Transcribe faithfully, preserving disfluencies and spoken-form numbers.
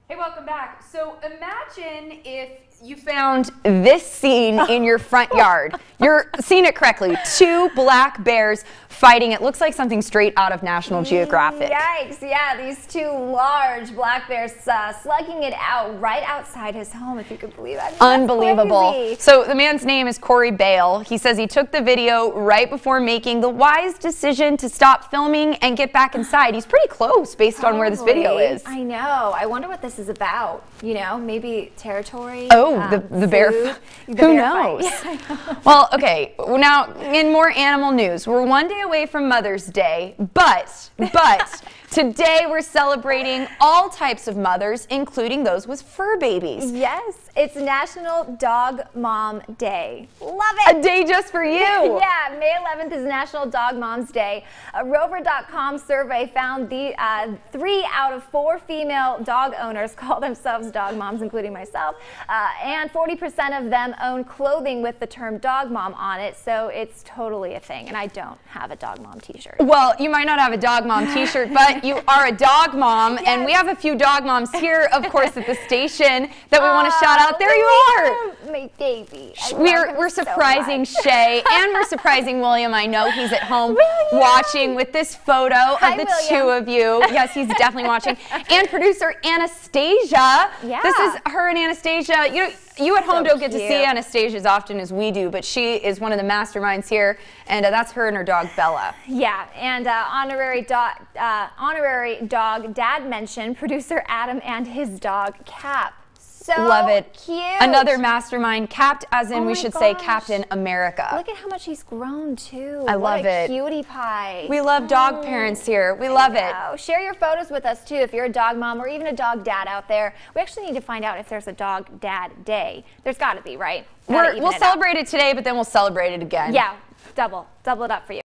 Hey, welcome back. So imagine if you found this scene in your front yard. You're seeing it correctly. Two black bears fighting. It looks like something straight out of National Geographic. Yikes, yeah, these two large black bears uh, slugging it out right outside his home, if you could believe it. Unbelievable. Crazy. So the man's name is Corey Bale. He says he took the video right before making the wise decision to stop filming and get back inside. He's pretty close based Probably. on where this video is. I know. I wonder what this is about. You know, maybe territory. Oh, um, the, the bear. food, the Who bear knows? Yeah, know. Well, okay. Now, in more animal news, we're one day away from Mother's Day, but, but today we're celebrating all types of mothers, including those with fur babies. Yes, it's National Dog Mom Day. Love it. A day just for you. Yeah, May eleventh is National Dog Moms Day. A Rover dot com survey found the uh, three out of four female dog owners call themselves dog moms, including myself, uh, and forty percent of them own clothing with the term dog mom on it, so it's totally a thing, and I don't have a dog mom t-shirt. Well, you might not have a dog mom t-shirt, but you are a dog mom, yes. and we have a few dog moms here, of course, at the station that we want to shout out. There you are. My baby. I We're, love we're him so surprising much. Shay, and we're surprising William. I know he's at home William. watching with this photo Hi, of the William. two of you. Yes, he's definitely watching. And producer Anastasia. Yeah. This is her and Anastasia. You know, you at home So don't get to cute. see Anastasia as often as we do, but she is one of the masterminds here, and uh, that's her and her dog Bella. Yeah, and uh, honorary dog, uh, honorary dog dad mentioned producer Adam and his dog Cap. So Love it. Cute. Another mastermind, capped as in Oh we my should say gosh. Captain America. Look at how much he's grown too. I What love a it. Cutie pie. We love dog parents here. We love it. Oh, share your photos with us too if you're a dog mom or even a dog dad out there. We actually need to find out if there's a dog dad day. There's got to be, right? Gotta We're, even we'll it out. celebrate it today, but then we'll celebrate it again. Yeah, double, double it up for you.